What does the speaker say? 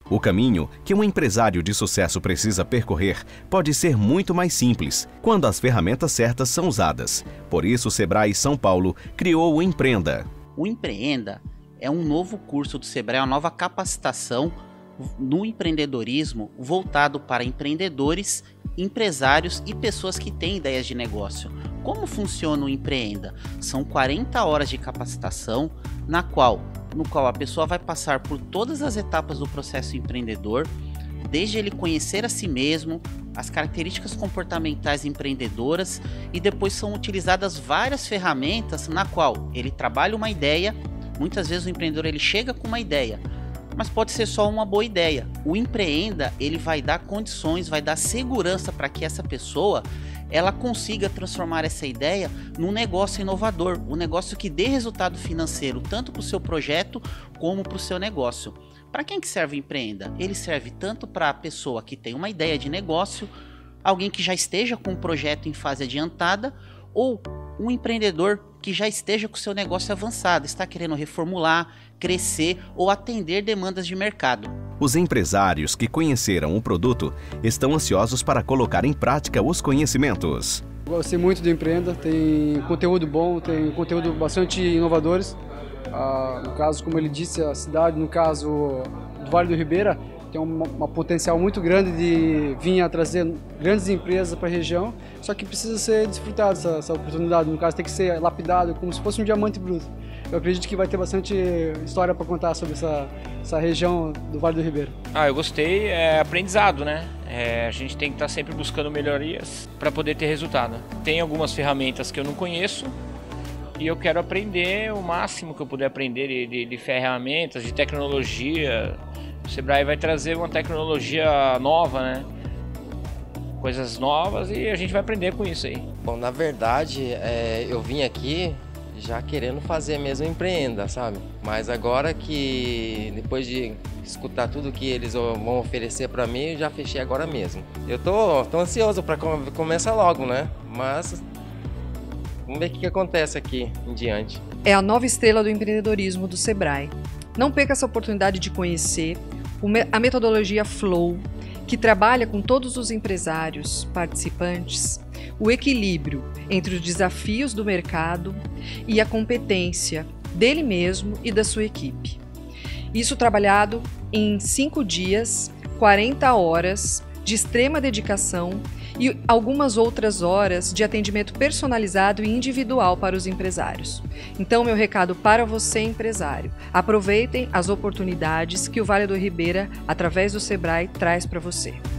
O caminho que um empresário de sucesso precisa percorrer pode ser muito mais simples, quando as ferramentas certas são usadas. Por isso, o Sebrae São Paulo criou o Empreenda. O Empreenda é um novo curso do Sebrae, uma nova capacitação no empreendedorismo voltado para empreendedores, empresários e pessoas que têm ideias de negócio. Como funciona o Empreenda? São 40 horas de capacitação, no qual a pessoa vai passar por todas as etapas do processo empreendedor, desde ele conhecer a si mesmo, as características comportamentais empreendedoras, e depois são utilizadas várias ferramentas na qual ele trabalha uma ideia. Muitas vezes o empreendedor ele chega com uma ideia, mas pode ser só uma boa ideia. O Empreenda ele vai dar condições, vai dar segurança para que essa pessoa ela consiga transformar essa ideia num negócio inovador, um negócio que dê resultado financeiro tanto para o seu projeto como para o seu negócio. Para quem que serve o Empreenda? Ele serve tanto para a pessoa que tem uma ideia de negócio, alguém que já esteja com um projeto em fase adiantada, ou um empreendedor que já esteja com o seu negócio avançado, está querendo reformular, crescer ou atender demandas de mercado. Os empresários que conheceram o produto estão ansiosos para colocar em prática os conhecimentos. Gostei muito do Empreenda, tem conteúdo bom, tem conteúdo bastante inovadores. No caso, como ele disse, a cidade, no caso do Vale do Ribeira, tem uma potencial muito grande de vir a trazer grandes empresas para a região, só que precisa ser desfrutado essa oportunidade, no caso tem que ser lapidado como se fosse um diamante bruto. Eu acredito que vai ter bastante história para contar sobre essa região do Vale do Ribeira. Eu gostei, é aprendizado, né? A gente tem que estar sempre buscando melhorias para poder ter resultado. Tem algumas ferramentas que eu não conheço e eu quero aprender o máximo que eu puder aprender de ferramentas, de tecnologia. O Sebrae vai trazer uma tecnologia nova, né? Coisas novas, e a gente vai aprender com isso aí. Bom, na verdade, eu vim aqui já querendo fazer mesmo Empreenda, sabe? Mas agora que, depois de escutar tudo que eles vão oferecer para mim, eu já fechei agora mesmo. Eu tô ansioso para começar logo, né? Mas vamos ver o que acontece aqui em diante. É a nova estrela do empreendedorismo do Sebrae. Não perca essa oportunidade de conhecer a metodologia Flow, que trabalha com todos os empresários participantes o equilíbrio entre os desafios do mercado e a competência dele mesmo e da sua equipe. Isso trabalhado em 5 dias, 40 horas de extrema dedicação e algumas outras horas de atendimento personalizado e individual para os empresários. Então, meu recado para você, empresário: aproveitem as oportunidades que o Vale do Ribeira, através do Sebrae, traz para você.